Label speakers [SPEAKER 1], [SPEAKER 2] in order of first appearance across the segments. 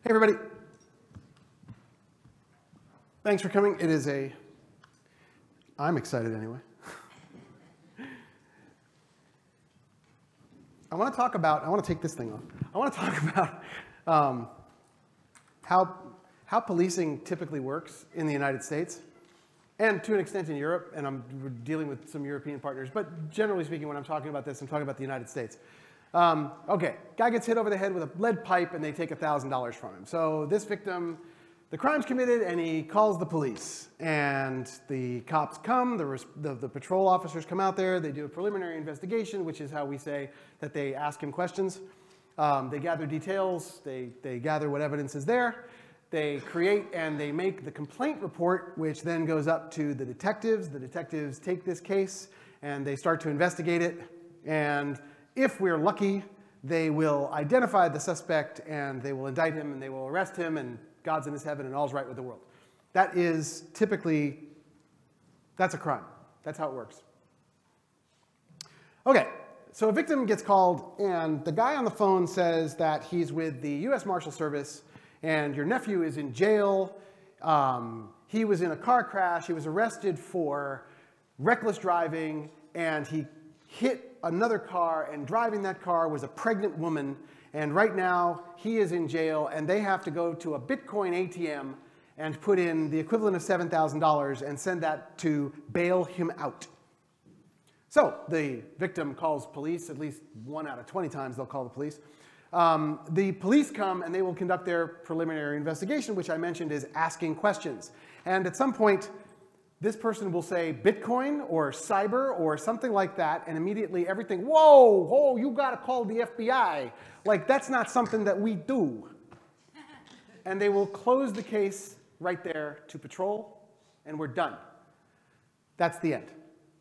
[SPEAKER 1] Hey everybody. Thanks for coming. I'm excited anyway. I want to take this thing off. I want to talk about how policing typically works in the United States, and to an extent in Europe, and we're dealing with some European partners, but generally speaking, when I'm talking about this, I'm talking about the United States. Okay, guy gets hit over the head with a lead pipe and they take $1,000 from him. So this victim, the crime's committed and he calls the police. And the cops come, the patrol officers come out there, they do a preliminary investigation, which is how we say that they ask him questions. They gather details, they gather what evidence is there. They create and they make the complaint report, which then goes up to the detectives. The detectives take this case and they start to investigate it. And if we're lucky, they will identify the suspect and they will indict him and they will arrest him and God's in his heaven and all's right with the world. That is typically, that's a crime. That's how it works. Okay, so a victim gets called and the guy on the phone says that he's with the US Marshal Service and your nephew is in jail. He was in a car crash. He was arrested for reckless driving and he hit another car, and driving that car was a pregnant woman, and right now he is in jail, and they have to go to a Bitcoin ATM and put in the equivalent of $7,000 and send that to bail him out. So the victim calls police, at least 1 out of 20 times they'll call the police. The police come and they will conduct their preliminary investigation, which I mentioned is asking questions. And at some point, this person will say Bitcoin or cyber or something like that, and immediately everything, whoa, you gotta call the FBI. Like, that's not something that we do. And they will close the case right there to patrol, and we're done. That's the end.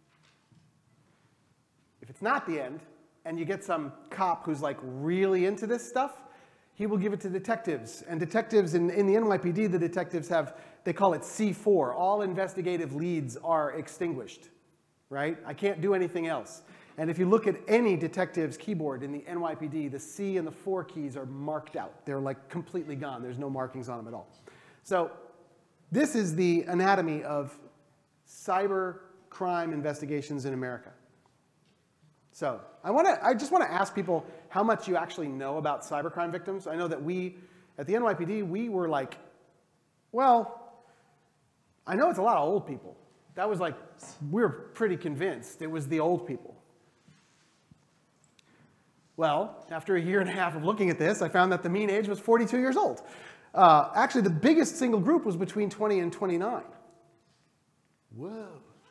[SPEAKER 1] If it's not the end, and you get some cop who's like really into this stuff, he will give it to detectives. And detectives in the NYPD, the detectives have, they call it C4. All investigative leads are extinguished, right? I can't do anything else. And if you look at any detective's keyboard in the NYPD, the C and the 4 keys are marked out. They're like completely gone. There's no markings on them at all. So this is the anatomy of cyber crime investigations in America. So I just want to ask people how much you actually know about cybercrime victims. I know that we, at the NYPD, we were like, well, I know it's a lot of old people. That was like, we were pretty convinced it was the old people. Well, after a year and a half of looking at this, I found that the mean age was 42 years old. Actually, the biggest single group was between 20 and 29. Whoa.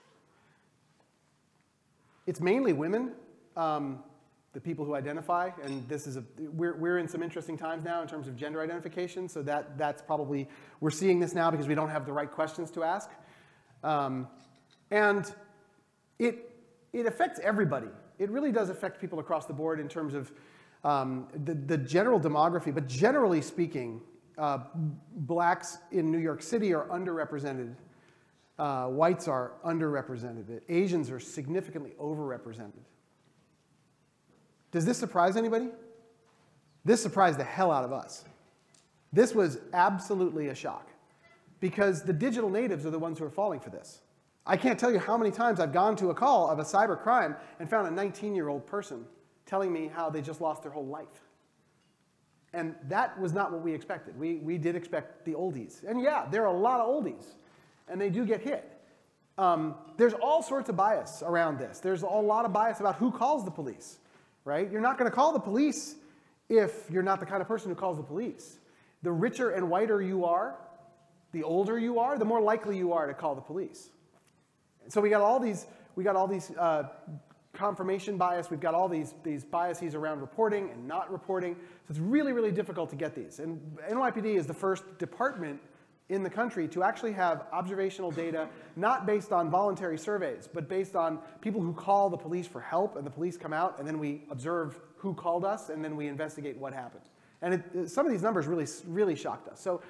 [SPEAKER 1] It's mainly women. The people who identify, and this is we're in some interesting times now in terms of gender identification, so that's probably, we're seeing this now because we don't have the right questions to ask. And it affects everybody. It really does affect people across the board in terms of the general demography, but generally speaking, blacks in New York City are underrepresented. Whites are underrepresented. Asians are significantly overrepresented. Does this surprise anybody? This surprised the hell out of us. This was absolutely a shock because the digital natives are the ones who are falling for this. I can't tell you how many times I've gone to a call of a cyber crime and found a 19-year-old person telling me how they just lost their whole life. And that was not what we expected. We did expect the oldies. And yeah, there are a lot of oldies, and they do get hit. There's all sorts of bias around this. There's a lot of bias about who calls the police. Right? You're not going to call the police if you're not the kind of person who calls the police. The richer and whiter you are, the older you are, the more likely you are to call the police. And so we got all these confirmation bias. We've got all these biases around reporting and not reporting. So it's really, really difficult to get these. And NYPD is the first department in the country to actually have observational data, not based on voluntary surveys, but based on people who call the police for help, and the police come out, and then we observe who called us, and then we investigate what happened. And some of these numbers really shocked us. So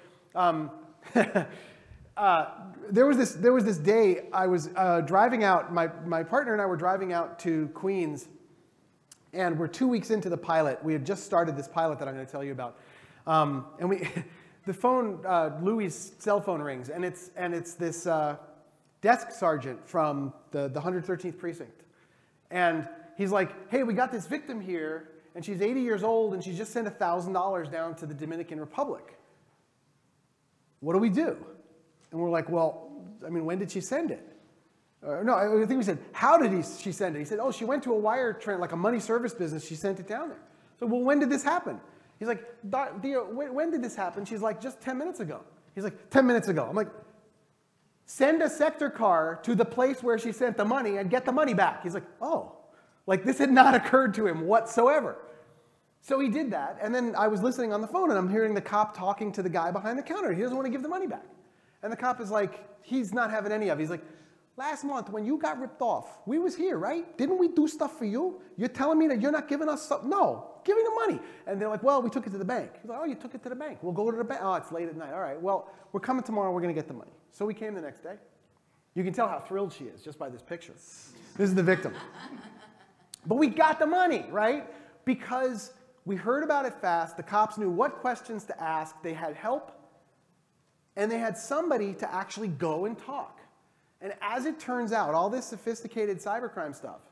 [SPEAKER 1] there was this day I was driving out, my partner and I were driving out to Queens, and we're 2 weeks into the pilot. We had just started this pilot that I'm going to tell you about. The phone, Louis' cell phone rings, and it's this desk sergeant from the 113th precinct. And he's like, hey, we got this victim here, and she's 80 years old, and she just sent $1,000 down to the Dominican Republic. What do we do? And we're like, well, I mean, when did she send it? No, I think we said, how did she send it? He said, oh, she went to a wire transfer, like a money service business. She sent it down there. So, well, when did this happen? He's like, Dia, when did this happen? She's like, just 10 minutes ago. He's like, 10 minutes ago. I'm like, send a sector car to the place where she sent the money and get the money back. He's like, oh. Like, this had not occurred to him whatsoever. So he did that, and then I was listening on the phone, and I'm hearing the cop talking to the guy behind the counter. He doesn't want to give the money back. And the cop is like, he's not having any of it. He's like, last month when you got ripped off, we was here, right? Didn't we do stuff for you? You're telling me that you're not giving us stuff? No, give me the money. And they're like, well, we took it to the bank. He's like, oh, you took it to the bank. We'll go to the bank. Oh, it's late at night. All right, well, we're coming tomorrow. We're going to get the money. So we came the next day. You can tell how thrilled she is just by this picture. This is the victim. But we got the money, right? Because we heard about it fast. The cops knew what questions to ask. They had help. And they had somebody to actually go and talk. And as it turns out, all this sophisticated cybercrime stuff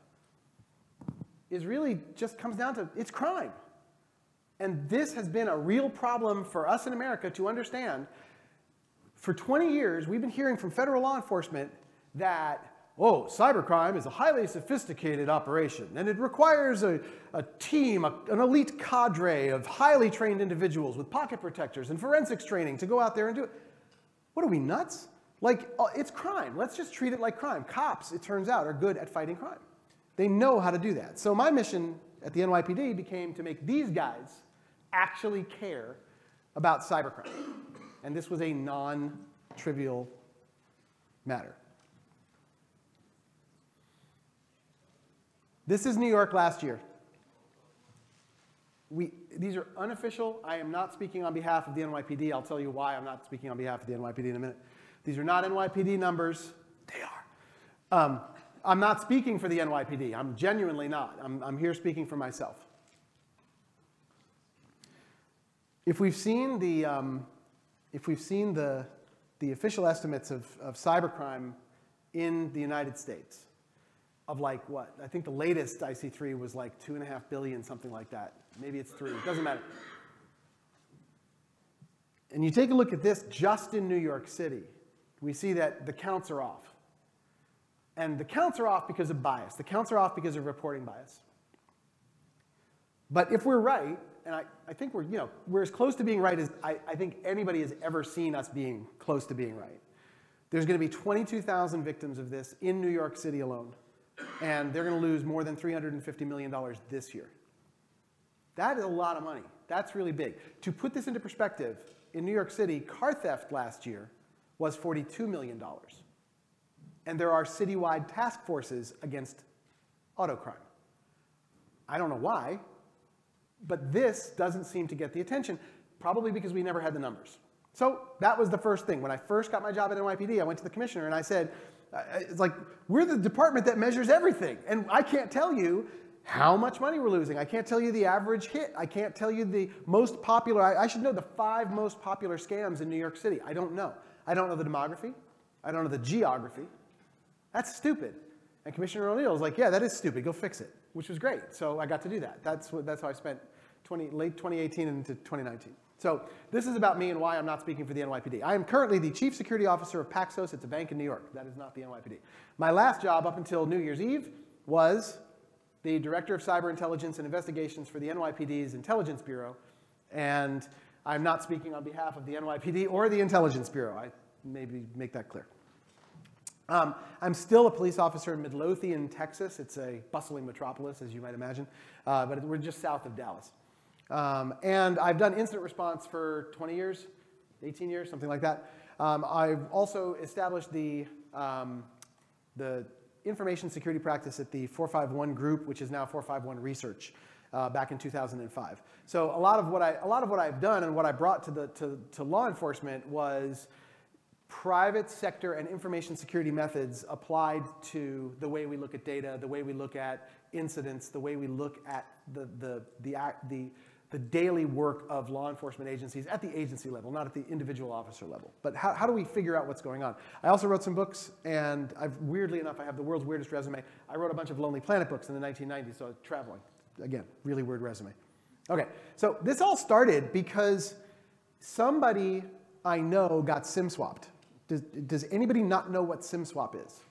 [SPEAKER 1] is really just comes down to it's crime. And this has been a real problem for us in America to understand. For 20 years, we've been hearing from federal law enforcement that, oh, cybercrime is a highly sophisticated operation, and it requires a team, an elite cadre of highly trained individuals with pocket protectors and forensics training to go out there and do it. What are we, nuts? Like, it's crime. Let's just treat it like crime. Cops, it turns out, are good at fighting crime. They know how to do that. So my mission at the NYPD became to make these guys actually care about cybercrime. And this was a non-trivial matter. This is New York last year. These are unofficial. I am not speaking on behalf of the NYPD. I'll tell you why I'm not speaking on behalf of the NYPD in a minute. These are not NYPD numbers. They are. I'm not speaking for the NYPD. I'm genuinely not. I'm here speaking for myself. If we've seen the official estimates of cybercrime in the United States, of like what? I think the latest IC3 was like 2.5 billion, something like that. Maybe it's 3, it doesn't matter. And you take a look at this just in New York City, we see that the counts are off. And the counts are off because of bias. The counts are off because of reporting bias. But if we're right, and I think we're as close to being right as I think anybody has ever seen us being close to being right. There's going to be 22,000 victims of this in New York City alone. And they're going to lose more than $350 million this year. That is a lot of money. That's really big. To put this into perspective, in New York City, car theft last year was $42 million. And there are citywide task forces against auto crime. I don't know why, but this doesn't seem to get the attention, probably because we never had the numbers. So that was the first thing. When I first got my job at NYPD, I went to the commissioner and I said, it's like, we're the department that measures everything. And I can't tell you how much money we're losing. I can't tell you the average hit. I can't tell you the most popular. I should know the 5 most popular scams in New York City. I don't know. I don't know the demography. I don't know the geography. That's stupid. And Commissioner O'Neill was like, yeah, that is stupid. Go fix it, which was great. So I got to do that. That's how I spent late 2018 and into 2019. So this is about me and why I'm not speaking for the NYPD. I am currently the Chief Security Officer of Paxos. It's a bank in New York. That is not the NYPD. My last job up until New Year's Eve was the Director of Cyber Intelligence and Investigations for the NYPD's Intelligence Bureau. And I'm not speaking on behalf of the NYPD or the Intelligence Bureau. I maybe make that clear. I'm still a police officer in Midlothian, Texas. It's a bustling metropolis, as you might imagine. But we're just south of Dallas. And I've done incident response for 20 years, 18 years, something like that. I've also established the information security practice at the 451 group, which is now 451 Research, back in 2005. So a lot of what I've done and what I brought to law enforcement was private sector and information security methods applied to the way we look at data, the way we look at incidents, the way we look at the the daily work of law enforcement agencies at the agency level, not at the individual officer level. But how do we figure out what's going on? I also wrote some books, and weirdly enough, I have the world's weirdest resume. I wrote a bunch of Lonely Planet books in the 1990s, so traveling. Again, really weird resume. Okay, so this all started because somebody I know got SIM swapped. Does anybody not know what SIM swap is?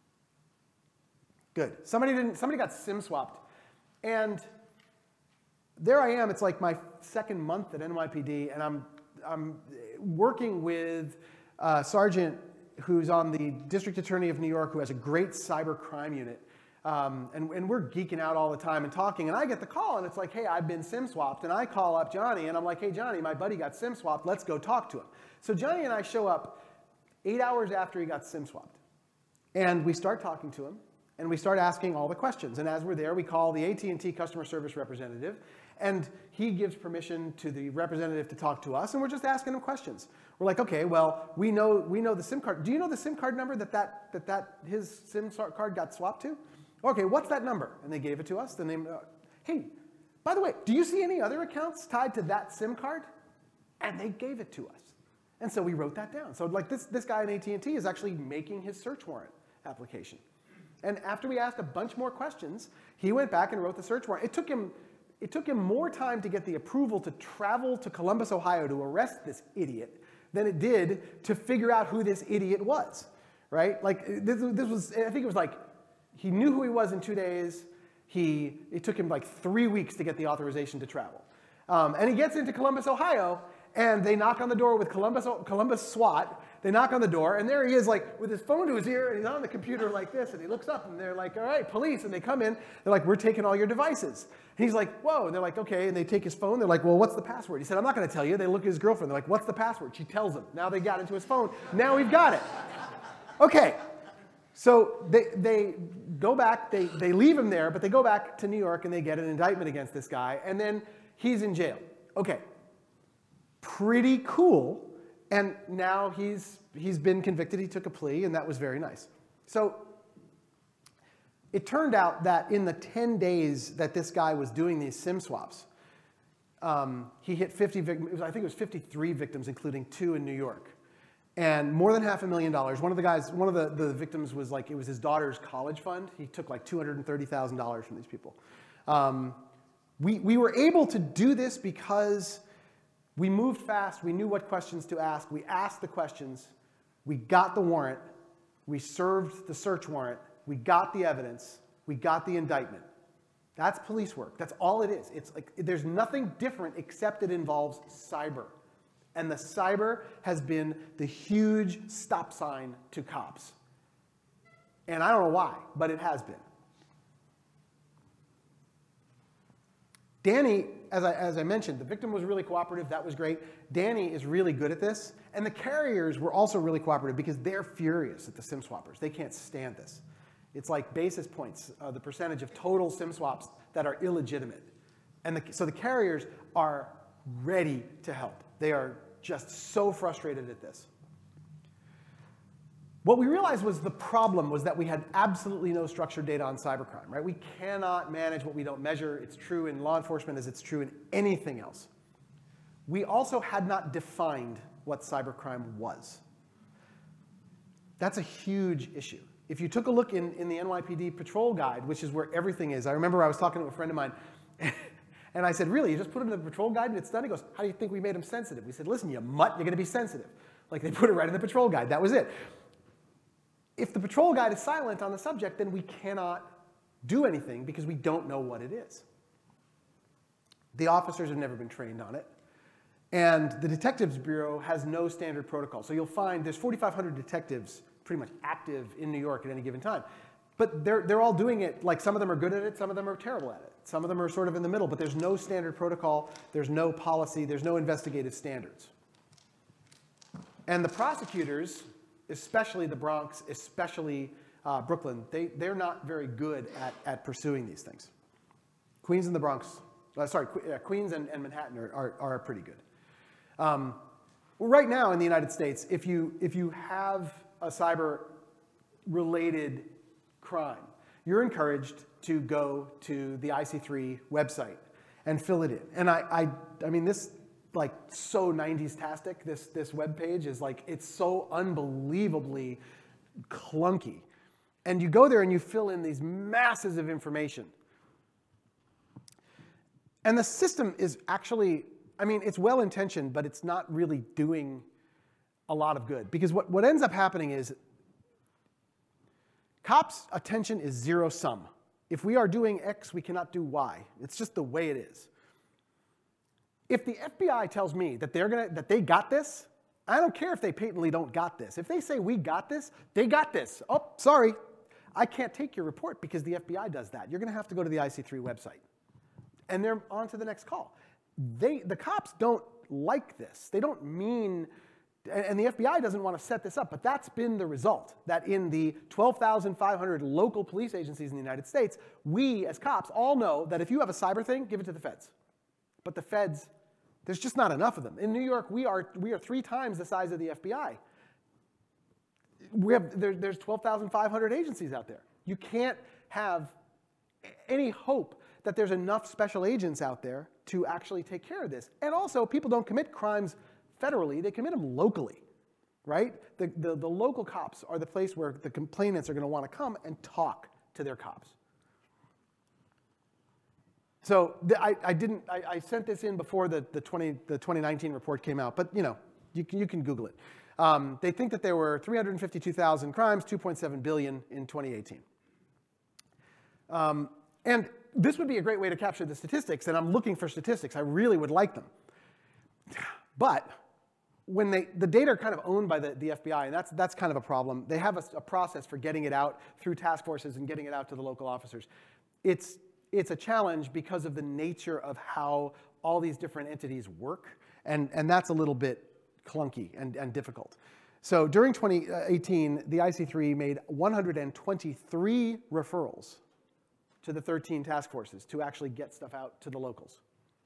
[SPEAKER 1] Good. Somebody got SIM swapped. And there I am, it's like my second month at NYPD, and I'm working with a sergeant who's on the District Attorney of New York who has a great cyber crime unit. And we're geeking out all the time and talking, and I get the call, and it's like, hey, I've been SIM swapped, and I call up Johnny, and I'm like, hey, Johnny, my buddy got SIM swapped, let's go talk to him. So Johnny and I show up 8 hours after he got SIM swapped, and we start talking to him, and we start asking all the questions, and as we're there, we call the AT&T customer service representative, and he gives permission to the representative to talk to us, and we're just asking him questions. We're like, okay, well, we know the SIM card. Do you know the SIM card number that his SIM card got swapped to? Okay, what's that number? And they gave it to us. The name, hey, by the way, do you see any other accounts tied to that SIM card? And they gave it to us. And so we wrote that down. So like this guy in AT&T is actually making his search warrant application. And after we asked a bunch more questions, he went back and wrote the search warrant. It took him more time to get the approval to travel to Columbus, Ohio to arrest this idiot than it did to figure out who this idiot was, right? Like this was, I think it was like, he knew who he was in 2 days. It took him like 3 weeks to get the authorization to travel. And he gets into Columbus, Ohio, and they knock on the door with Columbus SWAT. They knock on the door, and there he is, like, with his phone to his ear, and he's on the computer like this, and he looks up, and they're like, all right, police, and they come in. They're like, we're taking all your devices. And he's like, whoa, and they're like, okay, and they take his phone. They're like, well, what's the password? He said, I'm not going to tell you. They look at his girlfriend. They're like, what's the password? She tells him. Now they got into his phone. Now we've got it. Okay. So they go back, they leave him there, but they go back to New York and they get an indictment against this guy, and then he's in jail. Okay, pretty cool, and now he's been convicted, he took a plea, and that was very nice. So it turned out that in the 10 days that this guy was doing these SIM swaps, he hit 50 victims, I think it was 53 victims, including 2 in New York. And more than $500,000. One of the victims was like, it was his daughter's college fund. He took like $230,000 from these people. We were able to do this because we moved fast. We knew what questions to ask. We asked the questions. We got the warrant. We served the search warrant. We got the evidence. We got the indictment. That's police work. That's all it is. It's like, there's nothing different except it involves cyber. And the cyber has been the huge stop sign to cops. And I don't know why, but it has been. Danny, as I mentioned, the victim was really cooperative. That was great. Danny is really good at this. And the carriers were also really cooperative because they're furious at the SIM swappers. They can't stand this. It's like basis points, the percentage of total SIM swaps that are illegitimate. And so the carriers are ready to help. They are just so frustrated at this. What we realized was the problem was that we had absolutely no structured data on cybercrime, right? We cannot manage what we don't measure. It's true in law enforcement as it's true in anything else. We also had not defined what cybercrime was. That's a huge issue. If you took a look in the NYPD patrol guide, which is where everything is, I remember I was talking to a friend of mine, and I said, really, you just put it in the patrol guide and it's done? He goes, how do you think we made them sensitive? We said, listen, you mutt, you're going to be sensitive. Like, they put it right in the patrol guide. That was it. If the patrol guide is silent on the subject, then we cannot do anything because we don't know what it is. The officers have never been trained on it. And the Detectives Bureau has no standard protocol. So you'll find there's 4,500 detectives pretty much active in New York at any given time. But they're all doing it, like some of them are good at it, some of them are terrible at it. Some of them are sort of in the middle, but there's no standard protocol, there's no policy, there's no investigative standards. And the prosecutors, especially the Bronx, especially Brooklyn, they're not very good at pursuing these things. Queens and the Bronx, Queens and Manhattan are pretty good. Well, right now in the United States, if you have a cyber-related crime, you're encouraged to go to the IC3 website. and fill it in. And I mean, this, like, so 90s-tastic, this web page is like, it's so unbelievably clunky. And you go there and you fill in these masses of information. And the system is actually, I mean, it's well-intentioned, but it's not really doing a lot of good. Because what ends up happening is cops' attention is zero-sum. If we are doing X, we cannot do Y. It's just the way it is. If the FBI tells me that they got this, I don't care if they patently don't got this. If they say we got this, they got this. Oh, sorry. I can't take your report because the FBI does that. You're going to have to go to the IC3 website. And they're on to the next call. The cops don't like this. They don't mean, and the FBI doesn't want to set this up, but that's been the result. That in the 12,500 local police agencies in the United States, we as cops all know that if you have a cyber thing, give it to the feds. But the feds, there's just not enough of them. In New York, we are 3 times the size of the FBI. There's 12,500 agencies out there. You can't have any hope that there's enough special agents out there to actually take care of this. And also, people don't commit crimes federally, they commit them locally, right? The local cops are the place where the complainants are going to want to come and talk to their cops. So I sent this in before the 2019 report came out, but you can Google it. They think that there were 352,000 crimes, 2.7 billion in 2018. And this would be a great way to capture the statistics, and I'm looking for statistics. I really would like them. But when the data are kind of owned by the FBI, and that's kind of a problem. They have a process for getting it out through task forces and getting it out to the local officers. It's a challenge because of the nature of how all these different entities work, and that's a little bit clunky and difficult. So during 2018, the IC3 made 123 referrals to the 13 task forces to actually get stuff out to the locals.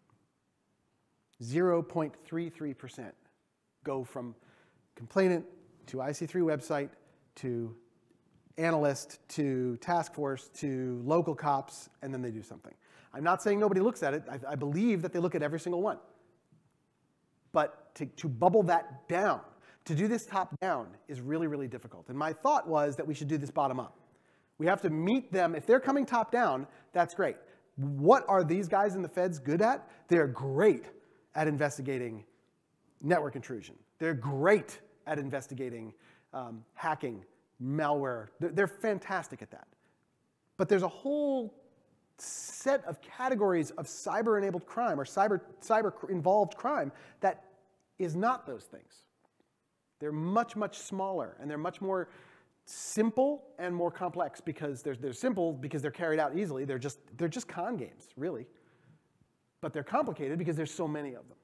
[SPEAKER 1] 0.33% go from complainant to IC3 website to analyst to task force to local cops, and then they do something. I'm not saying nobody looks at it. I believe that they look at every single one. But to bubble that down, to do this top down is really, really difficult. And my thought was that we should do this bottom up. We have to meet them. If they're coming top down, that's great. What are these guys in the feds good at? They're great at investigating network intrusion. They're great at investigating hacking, malware. They're fantastic at that. But there's a whole set of categories of cyber-enabled crime or cyber-involved crime that is not those things. They're much, much smaller, and they're much more simple and more complex because they're simple because they're carried out easily. They're just con games, really. But they're complicated because there's so many of them.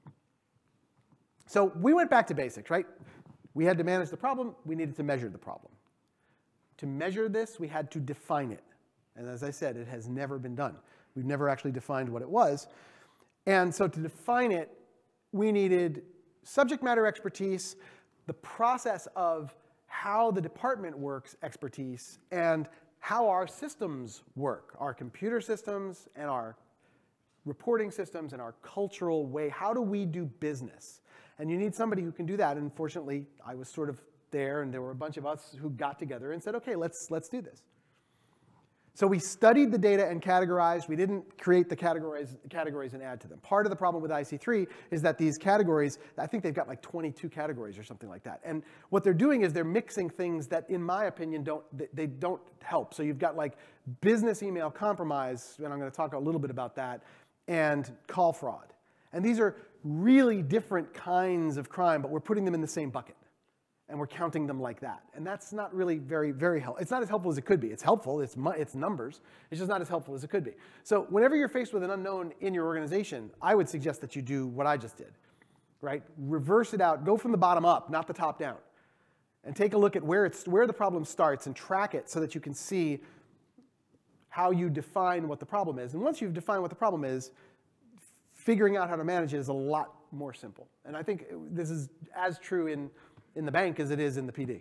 [SPEAKER 1] So we went back to basics, right? We had to manage the problem. We needed to measure the problem. To measure this, we had to define it. And as I said, it has never been done. We've never actually defined what it was. And so to define it, we needed subject matter expertise, the process of how the department works expertise, and how our systems work, our computer systems and our reporting systems and our cultural way. How do we do business? And you need somebody who can do that. And fortunately, I was sort of there, and there were a bunch of us who got together and said, OK, let's do this. So we studied the data and categorized. We didn't create the categories and add to them. Part of the problem with IC3 is that these categories, I think they've got like 22 categories or something like that. And what they're doing is they're mixing things that, in my opinion, they don't help. So you've got like business email compromise, and I'm going to talk a little bit about that, and call fraud. And these are really different kinds of crime, but we're putting them in the same bucket. And we're counting them like that. And that's not really very, very helpful. It's not as helpful as it could be. It's helpful. It's numbers. It's just not as helpful as it could be. So whenever you're faced with an unknown in your organization, I would suggest that you do what I just did, right? Reverse it out. Go from the bottom up, not the top down. And take a look at where the problem starts and track it so that you can see how you define what the problem is. And once you've defined what the problem is, figuring out how to manage it is a lot more simple. And I think this is as true in the bank as it is in the PD.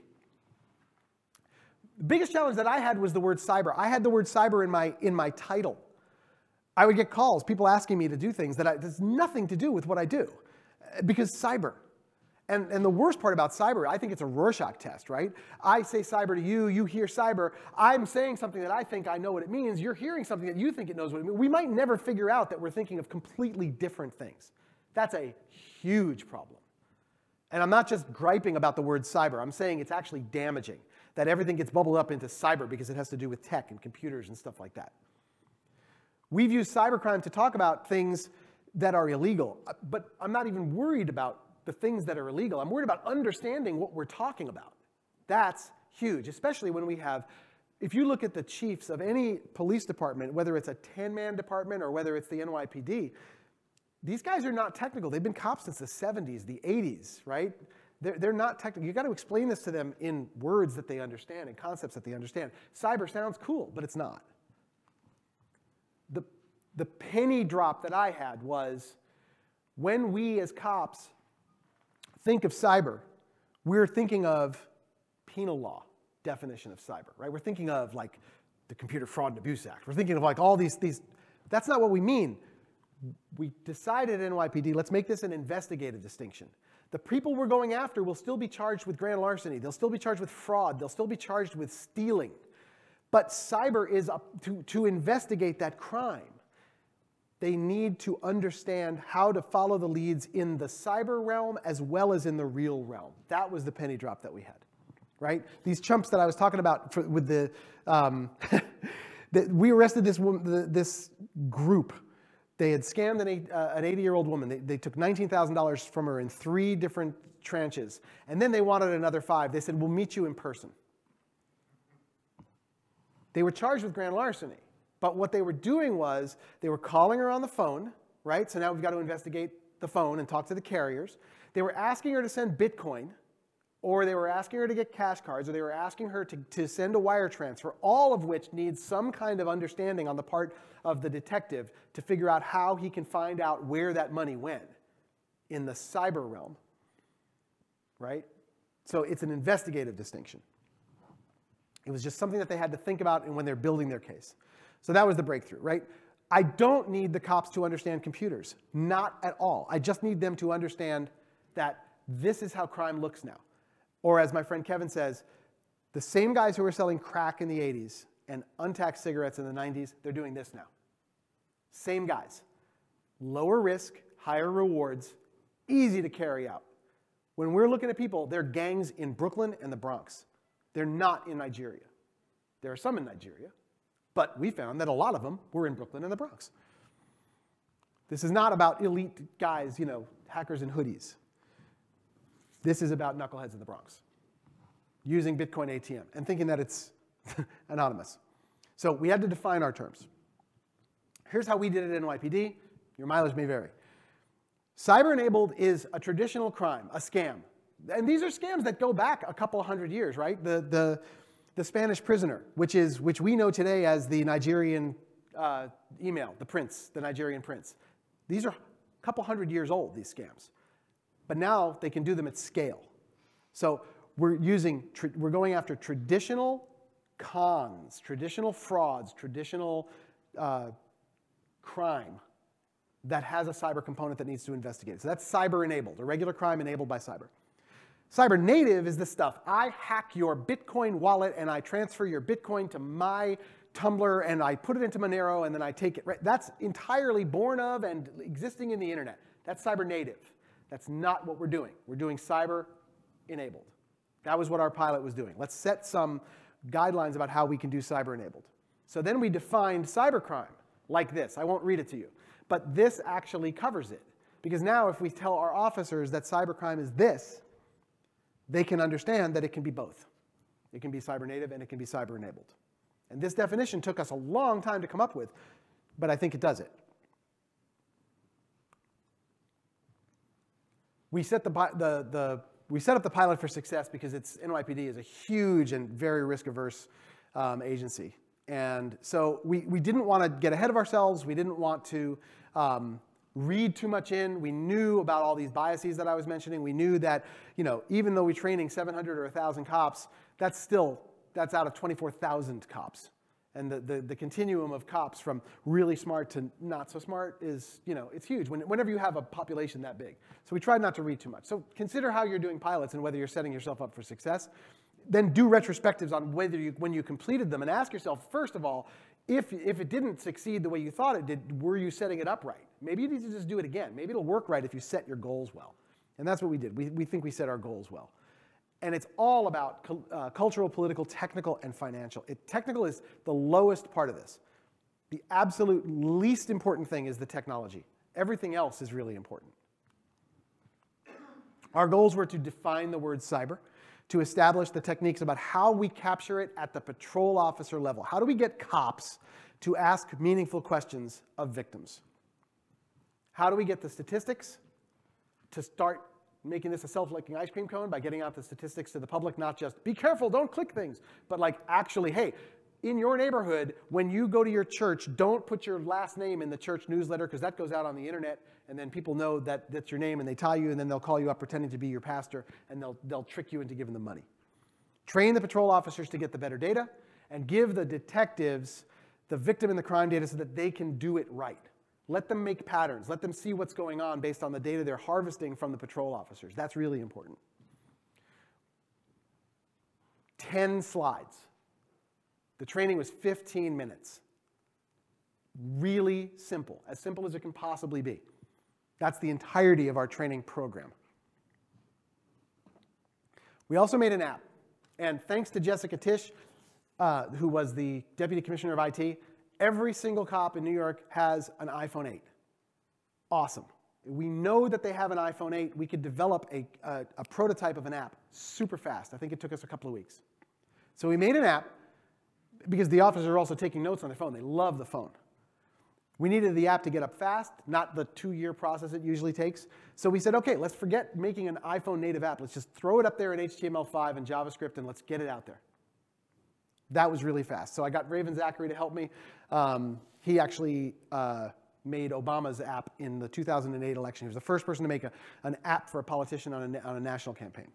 [SPEAKER 1] The biggest challenge that I had was the word cyber. I had the word cyber in my title. I would get calls, people asking me to do things that has nothing to do with what I do, because cyber. And the worst part about cyber, I think it's a Rorschach test, right? I say cyber to you, you hear cyber, I'm saying something that I think I know what it means, you're hearing something that you think it knows what it means. We might never figure out that we're thinking of completely different things. That's a huge problem. And I'm not just griping about the word cyber, I'm saying it's actually damaging, that everything gets bubbled up into cyber because it has to do with tech and computers and stuff like that. We've used cybercrime to talk about things that are illegal, but I'm not even worried about the things that are illegal. I'm worried about understanding what we're talking about. That's huge, especially when we have, if you look at the chiefs of any police department, whether it's a 10-man department or whether it's the NYPD, these guys are not technical. They've been cops since the 70s, the 80s, right? They're not technical. You've got to explain this to them in words that they understand and concepts that they understand. Cyber sounds cool, but it's not. The penny drop that I had was when we as cops think of cyber, we're thinking of penal law definition of cyber, right? We're thinking of like the Computer Fraud and Abuse Act. We're thinking of like all these, that's not what we mean. We decided at NYPD, let's make this an investigative distinction. The people we're going after will still be charged with grand larceny. They'll still be charged with fraud. They'll still be charged with stealing. But cyber is up to investigate that crime. They need to understand how to follow the leads in the cyber realm as well as in the real realm. That was the penny drop that we had, right? These chumps that I was talking about with the, we arrested this group. They had scammed an 80-year-old woman. They took $19,000 from her in 3 different tranches. And then they wanted another 5. They said, we'll meet you in person. They were charged with grand larceny. But what they were doing was they were calling her on the phone, right? So now we've got to investigate the phone and talk to the carriers. They were asking her to send Bitcoin, or they were asking her to get cash cards, or they were asking her to send a wire transfer, all of which needs some kind of understanding on the part of the detective to figure out how he can find out where that money went in the cyber realm, right? So it's an investigative distinction. It was just something that they had to think about when they're building their case. So that was the breakthrough, right? I don't need the cops to understand computers, not at all. I just need them to understand that this is how crime looks now. Or as my friend Kevin says, the same guys who were selling crack in the 80s and untaxed cigarettes in the 90s, they're doing this now. Same guys. Lower risk, higher rewards, easy to carry out. When we're looking at people, they're gangs in Brooklyn and the Bronx. They're not in Nigeria. There are some in Nigeria, but we found that a lot of them were in Brooklyn and the Bronx. This is not about elite guys, hackers in hoodies. This is about knuckleheads in the Bronx using Bitcoin ATM and thinking that it's anonymous. So we had to define our terms. Here's how we did it at NYPD. Your mileage may vary. Cyber-enabled is a traditional crime, a scam. And these are scams that go back a couple hundred years, right? The Spanish prisoner, which we know today as the Nigerian email, the prince, the Nigerian prince. These are a couple hundred years old, these scams. But now they can do them at scale. So we're going after traditional cons, traditional frauds, traditional crime that has a cyber component that needs to investigate it. So that's cyber-enabled, a regular crime enabled by cyber. Cyber-native is the stuff. I hack your Bitcoin wallet and I transfer your Bitcoin to my Tumblr and I put it into Monero and then I take it. Right? That's entirely born of and existing in the internet. That's cyber-native. That's not what we're doing. We're doing cyber-enabled. That was what our pilot was doing. Let's set some guidelines about how we can do cyber-enabled. So then we defined cybercrime like this. I won't read it to you. But this actually covers it. Because now if we tell our officers that cybercrime is this, they can understand that it can be both. It can be cyber-native and it can be cyber-enabled. And this definition took us a long time to come up with, but I think it does it. We set up the pilot for success because NYPD is a huge and very risk-averse agency. And so we didn't want to get ahead of ourselves. We didn't want to read too much in. We knew about all these biases that I was mentioning. We knew that, even though we're training 700 or 1,000 cops, that's out of 24,000 cops. And the continuum of cops from really smart to not so smart is, it's huge whenever you have a population that big. So we tried not to read too much. So consider how you're doing pilots and whether you're setting yourself up for success. Then do retrospectives on when you completed them, and ask yourself, first of all, if it didn't succeed the way you thought it did, were you setting it up right? Maybe you need to just do it again. Maybe it'll work right if you set your goals well. And that's what we did. We think we set our goals well. And it's all about cultural, political, technical, and financial. Technical is the lowest part of this. The absolute least important thing is the technology. Everything else is really important. Our goals were to define the word cyber, to establish the techniques about how we capture it at the patrol officer level. How do we get cops to ask meaningful questions of victims? How do we get the statistics to start making this a self-licking ice cream cone by getting out the statistics to the public, not just, be careful, don't click things, but like actually, hey, in your neighborhood, when you go to your church, don't put your last name in the church newsletter because that goes out on the internet, and then people know that that's your name, and they tie you, and then they'll call you up pretending to be your pastor, and they'll trick you into giving them money. Train the patrol officers to get the better data, and give the detectives the victim and the crime data so that they can do it right. Let them make patterns. Let them see what's going on based on the data they're harvesting from the patrol officers. That's really important. 10 slides. The training was 15 minutes. Really simple, as simple as it can possibly be. That's the entirety of our training program. We also made an app. And thanks to Jessica Tisch, who was the Deputy Commissioner of IT, every single cop in New York has an iPhone 8. Awesome. We know that they have an iPhone 8. We could develop a prototype of an app super fast. I think it took us a couple of weeks. So we made an app because the officers are also taking notes on their phone. They love the phone. We needed the app to get up fast, not the 2-year process it usually takes. So we said, okay, let's forget making an iPhone native app. Let's just throw it up there in HTML5 and JavaScript, and let's get it out there. That was really fast. So I got Raven Zachary to help me. He actually made Obama's app in the 2008 election. He was the first person to make an app for a politician on a national campaign.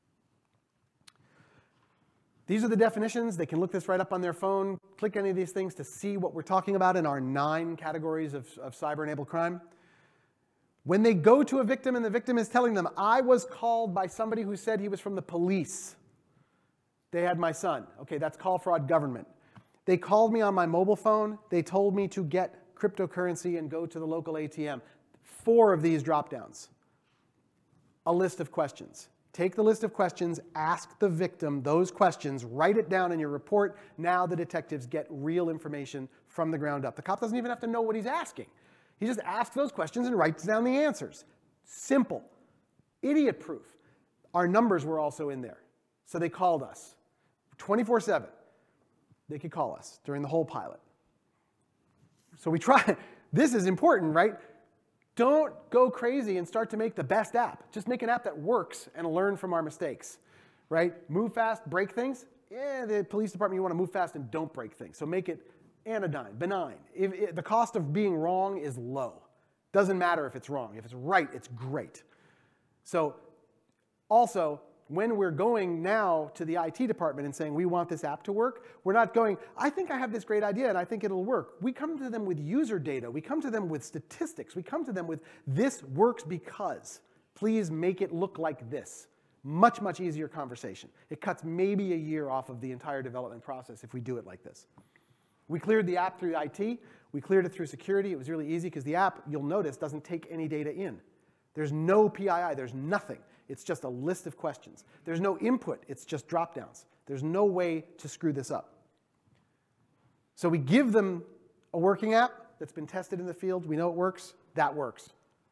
[SPEAKER 1] These are the definitions. They can look this right up on their phone, click any of these things to see what we're talking about in our 9 categories of cyber-enabled crime. When they go to a victim and the victim is telling them, I was called by somebody who said he was from the police. They had my son. Okay, that's call fraud government. They called me on my mobile phone. They told me to get cryptocurrency and go to the local ATM. 4 of these drop-downs. A list of questions. Take the list of questions, ask the victim those questions, write it down in your report. Now the detectives get real information from the ground up. The cop doesn't even have to know what he's asking. He just asks those questions and writes down the answers. Simple. Idiot-proof. Our numbers were also in there. So they called us. 24/7. They could call us during the whole pilot. So we try. This is important, right? Don't go crazy and start to make the best app. Just make an app that works and learn from our mistakes, right? Move fast, break things. Yeah, the police department, you want to move fast and don't break things. So make it anodyne, benign. The cost of being wrong is low. Doesn't matter if it's wrong. If it's right, it's great. So also, when we're going now to the IT department and saying we want this app to work, we're not going, I think I have this great idea and I think it'll work. We come to them with user data. We come to them with statistics. We come to them with this works because. Please make it look like this. Much, much easier conversation. It cuts maybe a year off of the entire development process if we do it like this. We cleared the app through IT. We cleared it through security. It was really easy because the app, you'll notice, doesn't take any data in. There's no PII. There's nothing. It's just a list of questions. There's no input. It's just drop-downs. There's no way to screw this up. So we give them a working app that's been tested in the field. We know it works. That works.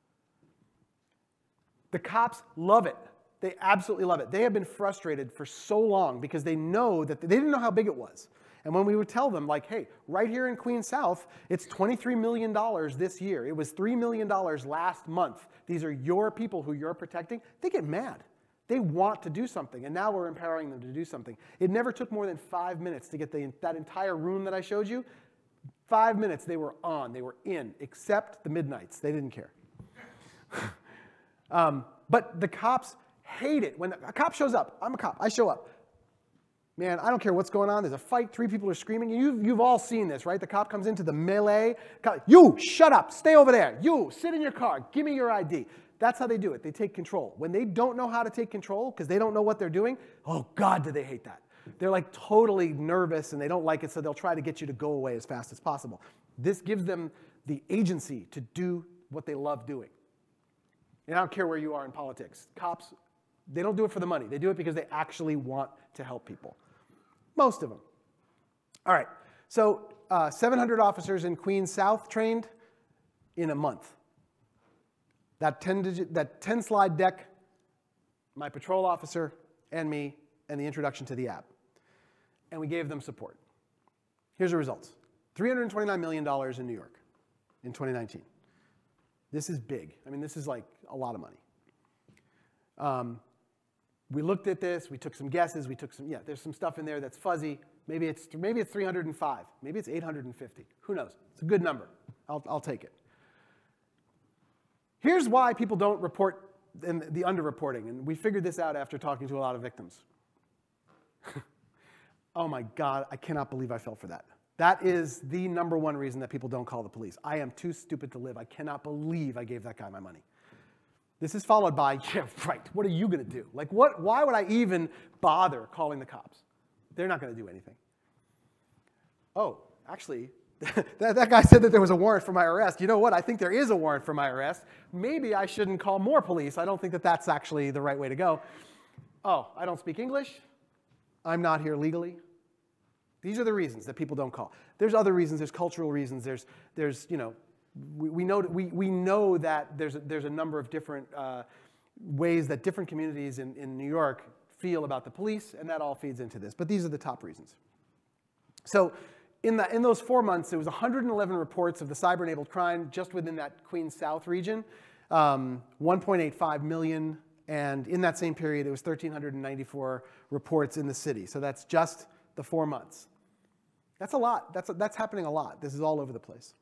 [SPEAKER 1] The cops love it. They absolutely love it. They have been frustrated for so long because they know that they didn't know how big it was. And when we would tell them, like, hey, right here in Queens South, it's $23 million this year. It was $3 million last month. These are your people who you're protecting. They get mad. They want to do something, and now we're empowering them to do something. It never took more than 5 minutes to get that entire room that I showed you. 5 minutes, they were on. They were in, except the midnights. They didn't care. But the cops hate it. When a cop shows up, I'm a cop, I show up. Man, I don't care what's going on. There's a fight. 3 people are screaming. You've all seen this, right? The cop comes into the melee. You, shut up. Stay over there. You, sit in your car. Give me your ID. That's how they do it. They take control. When they don't know how to take control because they don't know what they're doing, oh, God, do they hate that. They're like totally nervous and they don't like it, so they'll try to get you to go away as fast as possible. This gives them the agency to do what they love doing. And I don't care where you are in politics. Cops, they don't do it for the money. They do it because they actually want to help people. Most of them. All right, so 700 officers in Queens South trained in a month. That 10-slide deck, my patrol officer and me, and the introduction to the app. And we gave them support. Here's the results. $329 million in New York in 2019. This is big. I mean, this is like a lot of money. We looked at this. We took some guesses. We took some, yeah, there's some stuff in there that's fuzzy. Maybe it's 305. Maybe it's 850. Who knows? It's a good number. I'll take it. Here's why people don't report the underreporting. And we figured this out after talking to a lot of victims. Oh my God, I cannot believe I fell for that. That is the #1 reason that people don't call the police. I am too stupid to live. I cannot believe I gave that guy my money. This is followed by, yeah, right, what are you going to do? Like, why would I even bother calling the cops? They're not going to do anything. Oh, actually, that guy said that there was a warrant for my arrest. You know what? I think there is a warrant for my arrest. Maybe I shouldn't call more police. I don't think that that's actually the right way to go. Oh, I don't speak English. I'm not here legally. These are the reasons that people don't call. There's other reasons. There's cultural reasons. There's you know, we know that there's a number of different ways that different communities in New York feel about the police, and that all feeds into this. But these are the top reasons. So in those 4 months, there was 111 reports of the cyber-enabled crime just within that Queens South region, 1.85 million. And in that same period, it was 1,394 reports in the city. So that's just the 4 months. That's a lot. That's happening a lot. This is all over the place.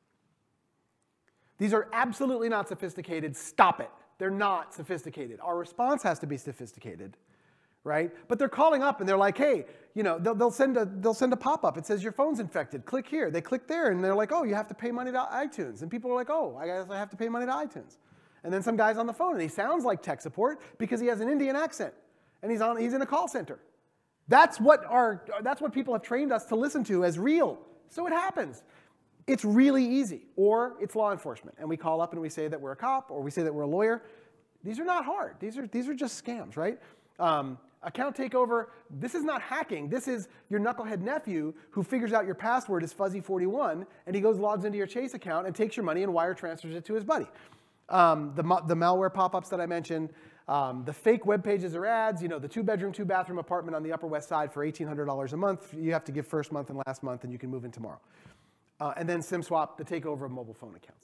[SPEAKER 1] These are absolutely not sophisticated. Stop it. They're not sophisticated. Our response has to be sophisticated, right? But they're calling up and they're like, hey, you know, they'll send a pop-up. It says your phone's infected. Click here. They click there and they're like, oh, you have to pay money to iTunes. And people are like, oh, I guess I have to pay money to iTunes. And then some guy's on the phone and he sounds like tech support because he has an Indian accent and he's in a call center. That's what people have trained us to listen to as real. So it happens. It's really easy. Or it's law enforcement. And we call up and we say that we're a cop or we say that we're a lawyer. These are not hard. These are just scams, right? Account takeover, this is not hacking. This is your knucklehead nephew who figures out your password is fuzzy41 and he logs into your Chase account and takes your money and wire transfers it to his buddy. The malware pop-ups that I mentioned, the fake web pages or ads, you know, the 2-bedroom, 2-bathroom apartment on the Upper West Side for $1,800 a month. You have to give first month and last month and you can move in tomorrow. And then SIM swap, the takeover of mobile phone accounts.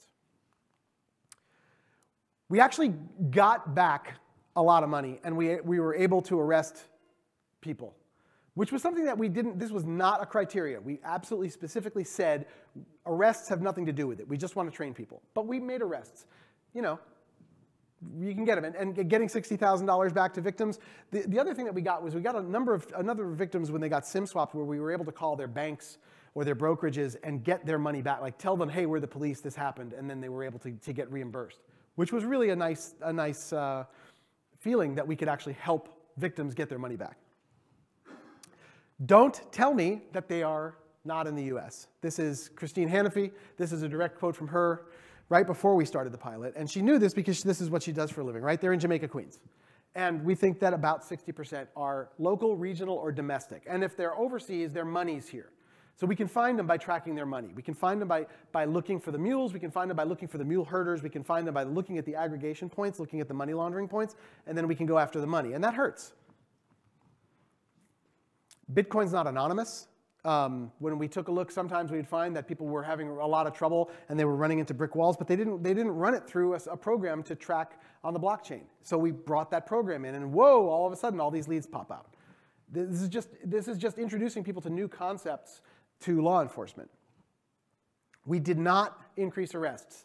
[SPEAKER 1] We actually got back a lot of money and we were able to arrest people, which was something that we didn't, this was not a criteria. We absolutely specifically said arrests have nothing to do with it. We just want to train people. But we made arrests. You know, you can get them. And getting $60,000 back to victims. The other thing that we got was we got a number of victims when they got SIM swapped where we were able to call their banks or their brokerages and get their money back. Like tell them, hey, we're the police, this happened. And then they were able to get reimbursed, which was really a nice feeling that we could actually help victims get their money back. Don't tell me that they are not in the US. This is Christine Hannafy. This is a direct quote from her right before we started the pilot. And she knew this because this is what she does for a living, right? They're in Jamaica, Queens. And we think that about 60% are local, regional, or domestic. And if they're overseas, their money's here. So we can find them by tracking their money. We can find them by looking for the mules. We can find them by looking for the mule herders. We can find them by looking at the aggregation points, looking at the money laundering points, and then we can go after the money. And that hurts. Bitcoin's not anonymous. When we took a look, sometimes we'd find that people were having a lot of trouble and they were running into brick walls, but they didn't run it through a program to track on the blockchain. So we brought that program in, and whoa, all of a sudden, all these leads pop out. This is just introducing people to new concepts to law enforcement. We did not increase arrests.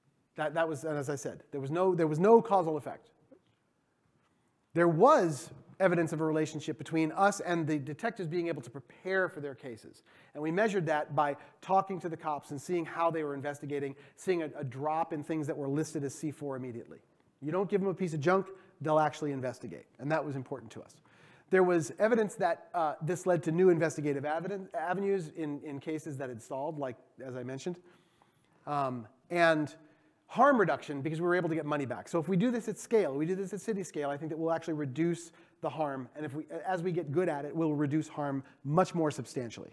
[SPEAKER 1] That was, as I said, there was no causal effect. There was evidence of a relationship between us and the detectives being able to prepare for their cases. And we measured that by talking to the cops and seeing how they were investigating, seeing a drop in things that were listed as C4 immediately. You don't give them a piece of junk, they'll actually investigate. And that was important to us. There was evidence that this led to new investigative avenues in cases that had stalled, like, as I mentioned. And harm reduction, because we were able to get money back. So if we do this at scale, we do this at city scale, I think that we'll actually reduce the harm. And as we get good at it, we'll reduce harm much more substantially.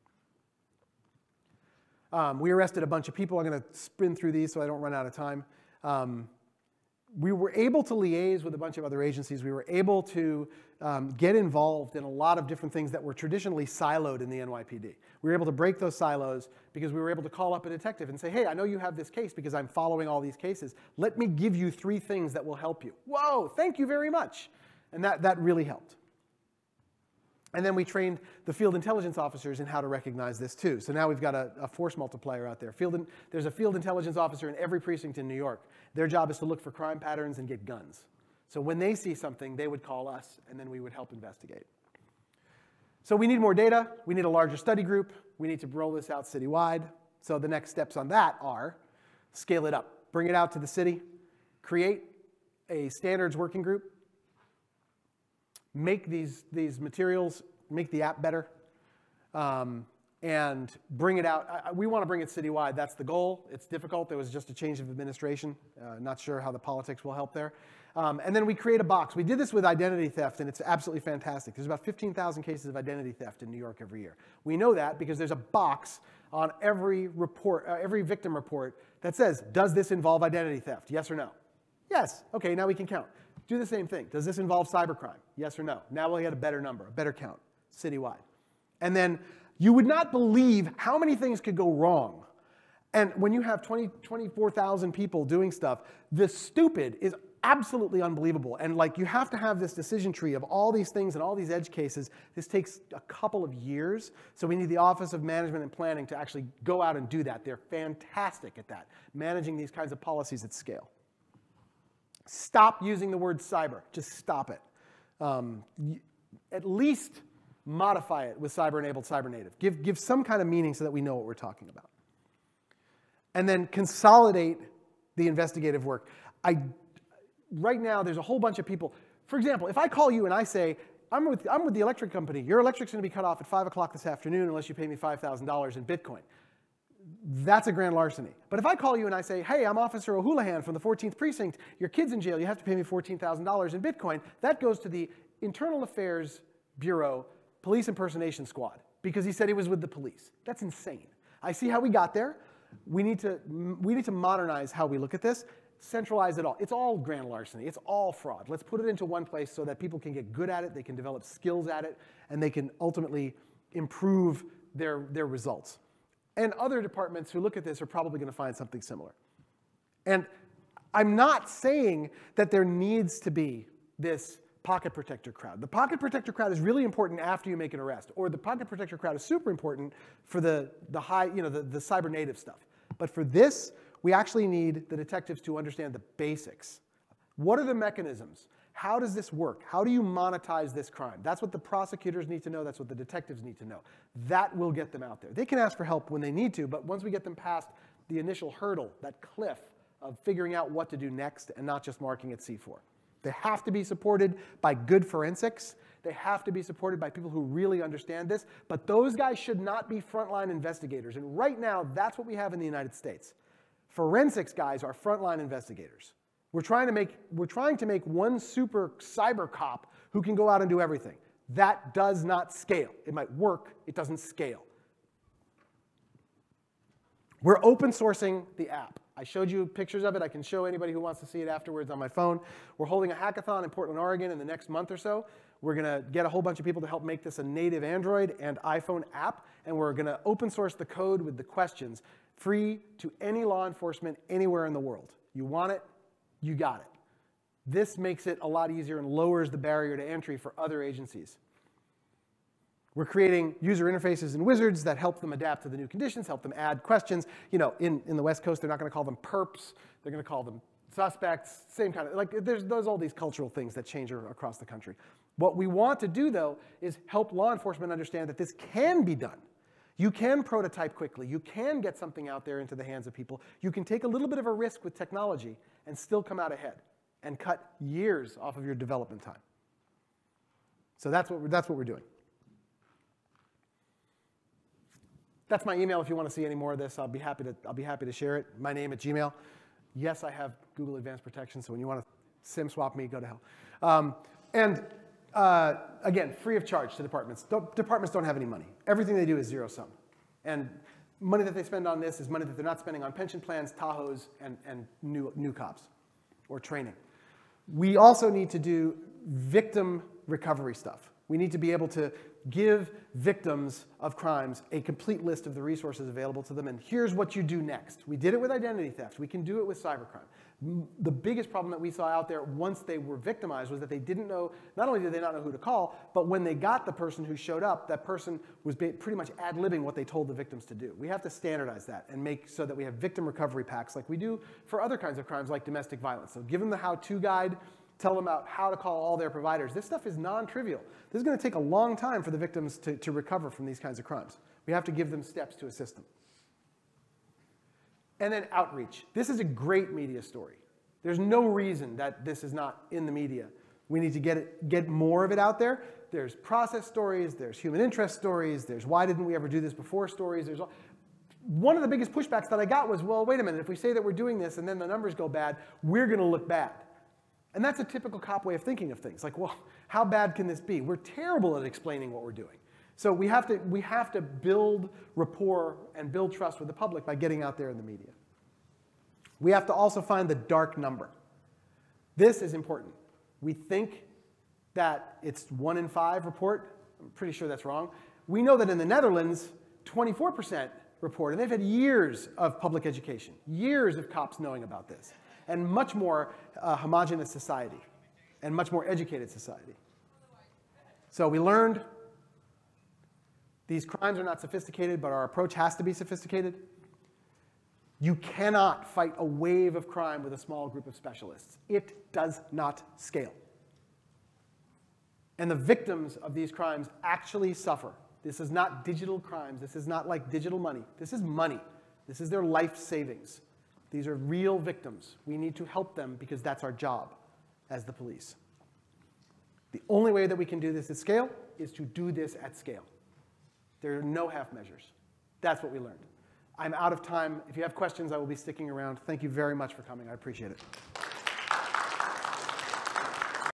[SPEAKER 1] We arrested a bunch of people. I'm going to sprint through these so I don't run out of time. We were able to liaise with a bunch of other agencies. We were able to get involved in a lot of different things that were traditionally siloed in the NYPD. We were able to break those silos because we were able to call up a detective and say, hey, I know you have this case because I'm following all these cases. Let me give you 3 things that will help you. Whoa, thank you very much. And that really helped. And then we trained the field intelligence officers in how to recognize this too. So now we've got a force multiplier out there. There's a field intelligence officer in every precinct in New York. Their job is to look for crime patterns and get guns. So when they see something, they would call us, and then we would help investigate. So we need more data. We need a larger study group. We need to roll this out citywide. So the next steps on that are scale it up. Bring it out to the city. Create a standards working group. Make these materials, make the app better, and bring it out. We want to bring it citywide. That's the goal. It's difficult. There was just a change of administration. Not sure how the politics will help there. And then we create a box. We did this with identity theft, and it's absolutely fantastic. There's about 15,000 cases of identity theft in New York every year. We know that because there's a box on every report, every victim report that says, does this involve identity theft? Yes or no? Yes. OK, now we can count. Do the same thing. Does this involve cybercrime? Yes or no? Now we'll get a better number, a better count, citywide. And then you would not believe how many things could go wrong. And when you have 24,000 people doing stuff, the stupid is absolutely unbelievable. And like you have to have this decision tree of all these things and all these edge cases. This takes a couple of years. So we need the Office of Management and Planning to actually go out and do that. They're fantastic at that, managing these kinds of policies at scale. Stop using the word cyber. Just stop it. At least modify it with cyber-enabled, cyber-native. Give some kind of meaning so that we know what we're talking about. And then consolidate the investigative work. Right now, there's a whole bunch of people. For example, if I call you and I say, I'm with the electric company. Your electric's going to be cut off at 5 o'clock this afternoon unless you pay me $5,000 in Bitcoin. That's a grand larceny. But if I call you and I say, hey, I'm Officer O'Houlihan from the 14th Precinct. Your kid's in jail. You have to pay me $14,000 in Bitcoin. That goes to the Internal Affairs Bureau Police Impersonation Squad because he said he was with the police. That's insane. I see how we got there. We need to modernize how we look at this, centralize it all. It's all grand larceny. It's all fraud. Let's put it into one place so that people can get good at it, they can develop skills at it, and they can ultimately improve their results. And other departments who look at this are probably going to find something similar. And I'm not saying that there needs to be this pocket protector crowd. The pocket protector crowd is really important after you make an arrest, or the pocket protector crowd is super important for the cyber native stuff. But for this, we actually need the detectives to understand the basics. What are the mechanisms? How does this work? How do you monetize this crime? That's what the prosecutors need to know. That's what the detectives need to know. That will get them out there. They can ask for help when they need to, but once we get them past the initial hurdle, that cliff of figuring out what to do next and not just marking it C4. They have to be supported by good forensics. They have to be supported by people who really understand this. But those guys should not be frontline investigators. And right now, that's what we have in the United States. Forensics guys are frontline investigators. We're trying to make one super cyber cop who can go out and do everything. That does not scale. It might work. It doesn't scale. We're open sourcing the app. I showed you pictures of it. I can show anybody who wants to see it afterwards on my phone. We're holding a hackathon in Portland, Oregon in the next month or so. We're going to get a whole bunch of people to help make this a native Android and iPhone app. And we're going to open source the code with the questions, free to any law enforcement anywhere in the world. You want it? You got it. This makes it a lot easier and lowers the barrier to entry for other agencies. We're creating user interfaces and wizards that help them adapt to the new conditions, help them add questions. You know, in the West Coast, they're not going to call them perps. They're going to call them suspects, same kind of, like there's all these cultural things that change across the country. What we want to do, though, is help law enforcement understand that this can be done. You can prototype quickly. You can get something out there into the hands of people. You can take a little bit of a risk with technology and still come out ahead and cut years off of your development time. So that's what we're doing. That's my email if you want to see any more of this. I'll be happy to share it. My name at Gmail. Yes, I have Google Advanced Protection, so when you want to SIM swap me, go to hell. Again, free of charge to departments. Departments don't have any money. Everything they do is zero sum. And money that they spend on this is money that they're not spending on pension plans, Tahoes, and new cops or training. We also need to do victim recovery stuff. We need to be able to give victims of crimes a complete list of the resources available to them, and here's what you do next. We did it with identity theft. We can do it with cybercrime. The biggest problem that we saw out there once they were victimized was that they didn't know, not only did they not know who to call, but when they got the person who showed up, that person was pretty much ad-libbing what they told the victims to do. We have to standardize that and make so that we have victim recovery packs like we do for other kinds of crimes like domestic violence. So give them the how-to guide, tell them about how to call all their providers. This stuff is non-trivial. This is going to take a long time for the victims to recover from these kinds of crimes. We have to give them steps to assist them. And then outreach. This is a great media story. There's no reason that this is not in the media. We need to get more of it out there. There's process stories, there's human interest stories, there's why didn't we ever do this before stories. One of the biggest pushbacks that I got was, well, wait a minute, if we say that we're doing this and then the numbers go bad, we're going to look bad. And that's a typical cop way of thinking of things. Like, well, how bad can this be? We're terrible at explaining what we're doing. So we have to build rapport and build trust with the public by getting out there in the media. We have to also find the dark number. This is important. We think that it's 1 in 5 report. I'm pretty sure that's wrong. We know that in the Netherlands, 24% report, and they've had years of public education, years of cops knowing about this, and much more homogenous society, and much more educated society. So we learned these crimes are not sophisticated, but our approach has to be sophisticated. You cannot fight a wave of crime with a small group of specialists. It does not scale. And the victims of these crimes actually suffer. This is not digital crimes. This is not like digital money. This is money. This is their life savings. These are real victims. We need to help them because that's our job as the police. The only way that we can do this at scale is to do this at scale. There are no half measures. That's what we learned. I'm out of time. If you have questions, I will be sticking around. Thank you very much for coming. I appreciate it.